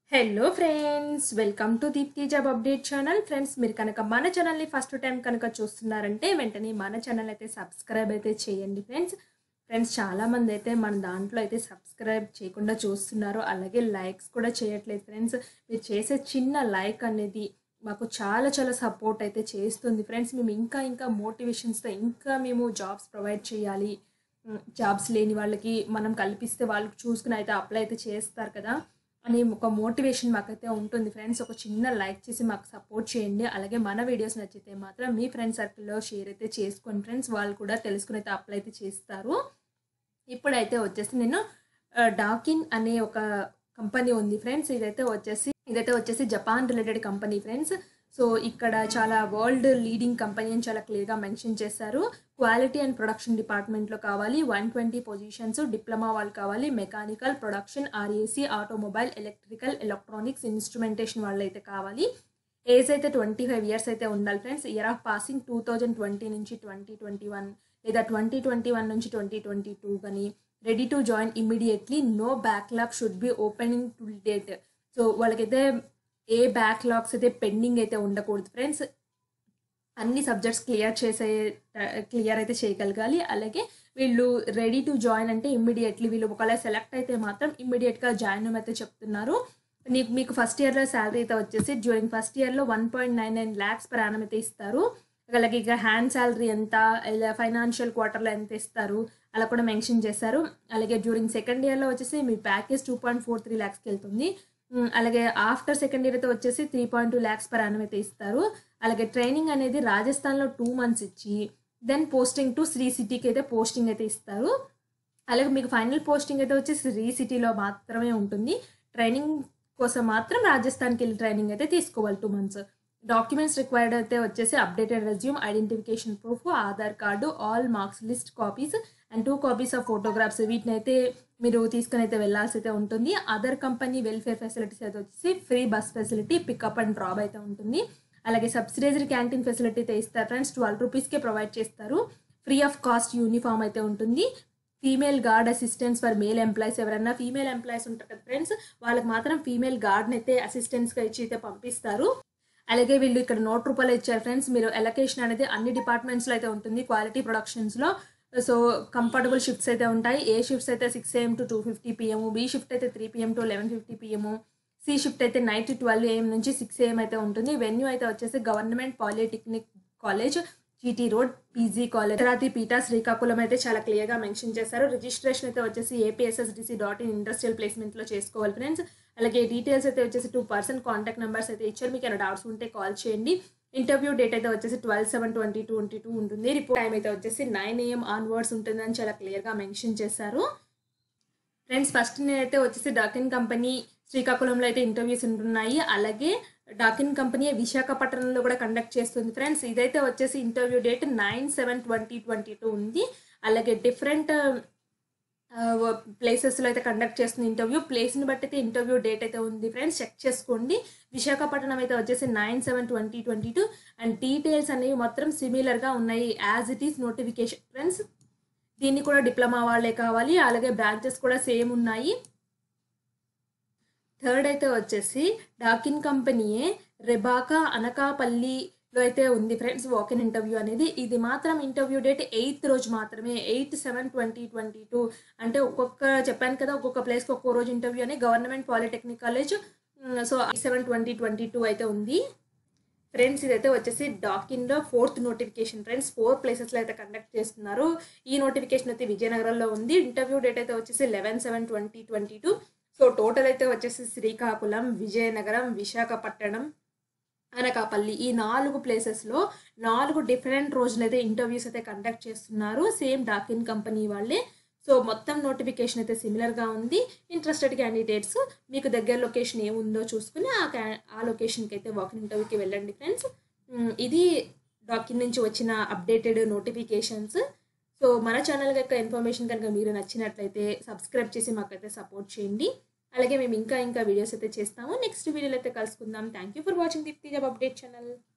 Hello friends, welcome to Deepti job update channel. Friends, మీరు కనుక మన ఛానల్ని ఫస్ట్ టైం కనుక చూస్తున్నారంటే వెంటనే మన ఛానల్ అయితే సబ్స్క్రైబ్ అయితే చేయండి ఫ్రెండ్స్ చాలామంది అయితే మన దాంట్లో అయితే సబ్స్క్రైబ్ చేయకుండా చూస్తున్నారు, అలాగే లైక్స్ కూడా చేయట్లేదు ఫ్రెండ్స్. మీరు చేసే చిన్న లైక్ అనేది మాకు చాలా చాలా సపోర్ట్ అయితే చేస్తుంది ఫ్రెండ్స్. మేము ఇంకా మోటివేషన్స్తో ఇంకా మేము జాబ్స్ ప్రొవైడ్ చేయాలి, జాబ్స్ లేని వాళ్ళకి మనం కల్పిస్తే వాళ్ళకి చూసుకుని అయితే అప్లై అయితే చేస్తారు కదా అని ఒక మోటివేషన్ మాకైతే ఉంటుంది ఫ్రెండ్స్. ఒక చిన్న లైక్ చేసి మాకు సపోర్ట్ చేయండి. అలాగే మన వీడియోస్ నచ్చితే మాత్రం మీ ఫ్రెండ్ సర్కిల్లో షేర్ అయితే చేసుకోండి ఫ్రెండ్స్. వాళ్ళు కూడా తెలుసుకుని అయితే అప్లై అయితే చేస్తారు. ఇప్పుడైతే వచ్చేసి నేను డాకిన్ అనే ఒక కంపెనీ ఉంది ఫ్రెండ్స్. ఇదైతే వచ్చేసి Japan related company friends. So ఇక్కడ చాలా వరల్డ్ లీడింగ్ కంపెనీ అని చాలా క్లియర్గా మెన్షన్ చేశారు. క్వాలిటీ అండ్ ప్రొడక్షన్ డిపార్ట్మెంట్లో కావాలి, 120 పొజిషన్స్, డిప్లొమా వాళ్ళు కావాలి, mechanical, production, RAC, automobile, electrical, electronics, instrumentation వాళ్ళు అయితే కావాలి. ఏజ్ అయితే 25 ఇయర్స్ అయితే ఉండాలి ఫ్రెండ్స్. ఇయర్ ఆఫ్ పాసింగ్ 2020 నుంచి 2021 లేదా 2021 నుంచి 2022 కానీ. Ready to join immediately, no backlog should be opening to date. So వాళ్ళకైతే ఏ బ్యాక్లాగ్స్ అయితే పెండింగ్ అయితే ఉండకూడదు ఫ్రెండ్స్. అన్ని సబ్జెక్ట్స్ క్లియర్ అయితే చేయగలగాలి. అలాగే వీళ్ళు రెడీ టు జాయిన్ అంటే ఇమ్మీడియట్లీ, వీళ్ళు ఒకవేళ సెలెక్ట్ అయితే మాత్రం ఇమ్మీడియట్గా జాయిన్ అయితే చెప్తున్నారు. మీకు ఫస్ట్ ఇయర్లో శాలరీ అయితే వచ్చేసి డ్యూరింగ్ ఫస్ట్ ఇయర్లో 1.99 lakhs per annum అయితే ఇస్తారు. అలాగే ఇక హ్యాండ్ శాలరీ ఎంత, ఫైనాన్షియల్ క్వార్టర్లో ఎంత ఇస్తారు అలా కూడా మెన్షన్ చేశారు. అలాగే డ్యూరింగ్ సెకండ్ ఇయర్లో వచ్చేసి మీ ప్యాకేజ్ 2.43 lakhsకి వెళ్తుంది. అలాగే ఆఫ్టర్ సెకండ్ ఇయర్ అయితే వచ్చేసి 3.2 lakhs per annum అయితే ఇస్తారు. అలాగే ట్రైనింగ్ అనేది రాజస్థాన్లో 2 months ఇచ్చి దెన్ పోస్టింగ్ టు శ్రీ సిటీకి అయితే పోస్టింగ్ అయితే ఇస్తారు. అలాగే మీకు ఫైనల్ పోస్టింగ్ అయితే వచ్చి శ్రీ సిటీలో మాత్రమే ఉంటుంది. ట్రైనింగ్ కోసం మాత్రం రాజస్థాన్కి వెళ్ళి ట్రైనింగ్ అయితే తీసుకోవాలి 2 months. డాక్యుమెంట్స్ రిక్వైర్డ్ అయితే వచ్చేసి updated resume, identification proof, Aadhaar card, all marks list copies and 2 copies of photographs. వీటిని అయితే మీరు తీసుకుని అయితే వెళ్ళాల్సి అయితే ఉంటుంది. అదర్ కంపెనీ వెల్ఫేర్ ఫెసిలిటీస్ అయితే వచ్చేసి free bus facility, pickup and drop అయితే ఉంటుంది. అలాగే సబ్సిడైజరీ క్యాంటీన్ ఫెసిలిటీ అయితే ఇస్తారు ఫ్రెండ్స్. 12 rupeesకే ప్రొవైడ్ చేస్తారు. ఫ్రీ ఆఫ్ కాస్ట్ యూనిఫామ్ అయితే ఉంటుంది. Female guard assistants for male employees, ఎవరైనా ఫీమేల్ ఎంప్లాయీస్ ఉంటారు కదా ఫ్రెండ్స్, వాళ్ళకి మాత్రం ఫీమేల్ గార్డ్ని అయితే అసిస్టెంట్స్గా ఇచ్చి అయితే పంపిస్తారు. అలాగే వీళ్ళు ఇక్కడ ₹100 ఇచ్చారు ఫ్రెండ్స్. మీరు ఎలకేషన్ అనేది అన్ని డిపార్ట్మెంట్స్లో అయితే ఉంటుంది. క్వాలిటీ ప్రొడక్షన్స్లో సో కంఫర్టబుల్ షిఫ్ట్స్ అయితే ఉంటాయి. ఏ షిఫ్ట్స్ అయితే 6 AM to 2:50 PM, B shift అయితే 3 PM to 11:50 PM, C shift అయితే నైట్ 12 AM నుంచి 6 AM అయితే ఉంటుంది. వెన్యూ అయితే వచ్చేసి government polytechnic college, GT road, PG college, Rathi Peetha, Srikakulam అయితే చాలా క్లియర్గా మెన్షన్ చేశారు. రిజిస్ట్రేషన్ అయితే వచ్చేసి apssdc.in ఇండస్ట్రియల్ ప్లేస్మెంట్లో చేసుకోవాలి ఫ్రెండ్స్. అలాగే డీటెయిల్స్ అయితే వచ్చేసి 2 person కాంటాక్ట్ నెంబర్స్ అయితే ఇచ్చారు. మీకు ఏమైనా డౌట్స్ ఉంటే కాల్ చేయండి. ఇంటర్వ్యూ డేట్ అయితే వచ్చేసి 12/7/2022 ఉంటుంది. రిపోర్ట్ టైం అయితే వచ్చేసి 9 AM ఆన్వర్డ్స్ ఉంటుందని చాలా క్లియర్గా మెన్షన్ చేశారు ఫ్రెండ్స్. ఫస్ట్ నేనైతే వచ్చేసి డాకిన్ కంపెనీ శ్రీకాకుళంలో అయితే ఇంటర్వ్యూస్ ఉంటున్నాయి. అలాగే డాకిన్ కంపెనీ విశాఖపట్నంలో కూడా కండక్ట్ చేస్తుంది ఫ్రెండ్స్. ఇదైతే వచ్చేసి ఇంటర్వ్యూ డేట్ 9/7/2022 ఉంది. అలాగే డిఫరెంట్ ప్లేసెస్లో అయితే కండక్ట్ చేస్తుంది ఇంటర్వ్యూ. ప్లేస్ని బట్టి అయితే ఇంటర్వ్యూ డేట్ అయితే ఉంది ఫ్రెండ్స్, చెక్ చేసుకోండి. విశాఖపట్నం అయితే వచ్చేసి 9/7/2022 అండ్ డీటెయిల్స్ అనేవి మాత్రం సిమిలర్గా ఉన్నాయి as it is notification friends. దీన్ని కూడా డిప్లొమా వాళ్ళే కావాలి. అలాగే బ్రాంచెస్ కూడా సేమ్ ఉన్నాయి. థర్డ్ అయితే వచ్చేసి డాకిన్ కంపెనీయే రెబాకా అనకాపల్లిలో అయితే ఉంది ఫ్రెండ్స్ వాకిన్ ఇంటర్వ్యూ అనేది. ఇది మాత్రం ఇంటర్వ్యూ డేట్ 8th రోజు మాత్రమే, 8/7/2022. అంటే చెప్పాను కదా ఒక్కొక్క ప్లేస్కి ఒక్కో రోజు ఇంటర్వ్యూ అని. గవర్నమెంట్ పాలిటెక్నిక్ కాలేజ్, సో 8/7/2022 అయితే ఉంది ఫ్రెండ్స్. ఇదైతే వచ్చేసి డాకిన్లో 4th నోటిఫికేషన్ ఫ్రెండ్స్. 4 ప్లేసెస్లో అయితే కండక్ట్ చేస్తున్నారు. ఈ నోటిఫికేషన్ అయితే విజయనగరంలో ఉంది. ఇంటర్వ్యూ డేట్ అయితే వచ్చేసి 11/7/2022. సో టోటల్ అయితే వచ్చేసి శ్రీకాకుళం, విజయనగరం, విశాఖపట్నం, అనకాపల్లి ఈ 4 ప్లేసెస్లో 4 డిఫరెంట్ రోజులు అయితే ఇంటర్వ్యూస్ అయితే కండక్ట్ చేస్తున్నారు. సేమ్ డాకిన్ కంపెనీ వాళ్ళే. సో మొత్తం నోటిఫికేషన్ అయితే సిమిలర్గా ఉంది. ఇంట్రెస్టెడ్ క్యాండిడేట్స్ మీకు దగ్గర లొకేషన్ ఏముందో చూసుకుని ఆ లొకేషన్కి అయితే వాకిన్ ఇంటర్వ్యూకి వెళ్ళండి ఫ్రెండ్స్. ఇది డాకిన్ నుంచి వచ్చిన అప్డేటెడ్ నోటిఫికేషన్స్. సో మన ఛానల్ యొక్క ఇన్ఫర్మేషన్ కనుక మీరు నచ్చినట్లయితే సబ్స్క్రైబ్ చేసి మాకైతే సపోర్ట్ చేయండి. అలాగే మేము ఇంకా వీడియోస్ అయితే చేస్తాము. నెక్స్ట్ వీడియోలో అయితే కలుసుకుందాం. Thank you for watching Deepti job update channel.